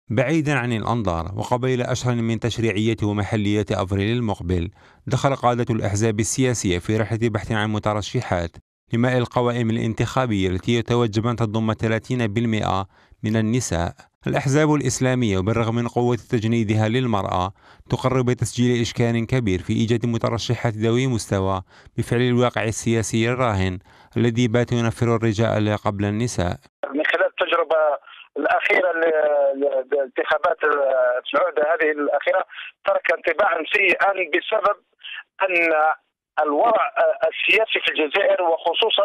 بعيدا عن الأنظار وقبيل أشهر من تشريعية ومحلية أفريل المقبل، دخل قادة الأحزاب السياسية في رحلة بحث عن مترشحات لملء القوائم الانتخابية التي يتوجب أن تضم 30% من النساء. الأحزاب الإسلامية وبالرغم من قوة تجنيدها للمرأة تقرر بتسجيل إشكال كبير في إيجاد مترشحات ذوي مستوى بفعل الواقع السياسي الراهن الذي بات ينفر الرجال قبل النساء. من خلال التجربة الأخيرة لانتخابات العهدة هذه الأخيرة ترك انطباعا سيئا بسبب أن الوضع السياسي في الجزائر وخصوصا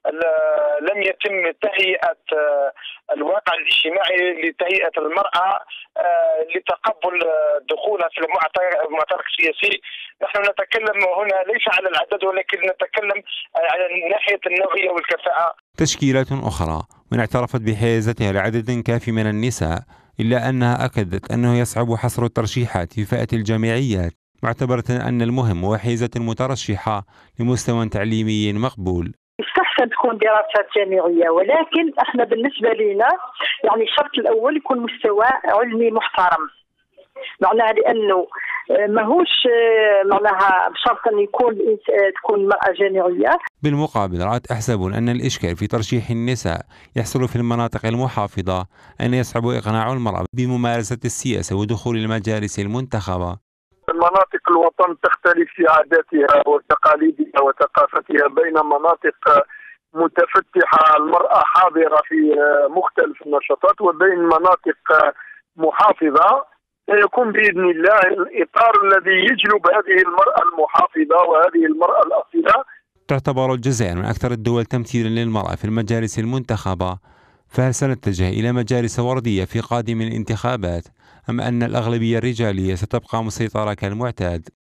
لم يتم تهيئة الواقع الاجتماعي لتهيئة المرأة لتقبل دخولها في المعترك السياسي. نحن نتكلم هنا ليس على العدد ولكن نتكلم على ناحية النوعية والكفاءة. تشكيلات أخرى من اعترفت بحيازتها لعدد كافي من النساء، إلا أنها أكدت أنه يصعب حصر الترشيحات في فئة الجامعيات، معتبرة أن المهم هو حيزة المترشحة لمستوى تعليمي مقبول. يستحسن تكون دراسات جامعية، ولكن احنا بالنسبة لنا يعني الشرط الأول يكون مستوى علمي محترم، معناها لأنه ماهوش معناها بشرط أن تكون مرأة جامعية. بالمقابل رأت أحزاب أن الإشكال في ترشيح النساء يحصل في المناطق المحافظة، أن يصعب إقناع المرأة بممارسة السياسة ودخول المجالس المنتخبة. مناطق الوطن تختلف في عاداتها وتقاليدها وثقافتها، بين مناطق متفتحة المرأة حاضرة في مختلف النشاطات وبين مناطق محافظة سيكون بإذن الله الإطار الذي يجلب هذه المرأة المحافظة وهذه المرأة الأصيلة. تعتبر الجزائر من أكثر الدول تمثيلا للمرأة في المجالس المنتخبة، فهل سنتجه إلى مجالس وردية في قادم الانتخابات أم أن الأغلبية الرجالية ستبقى مسيطرة كالمعتاد؟